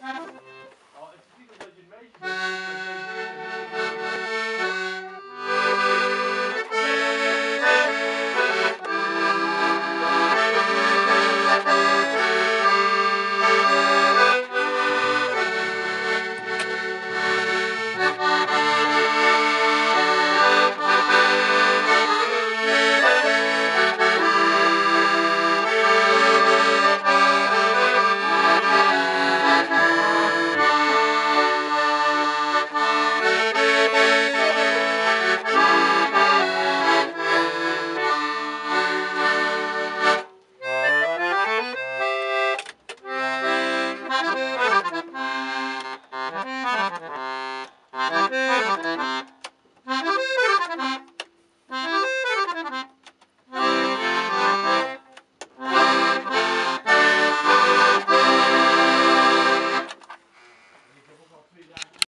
Oh, it's because als je het meisje bent, dan Thank you.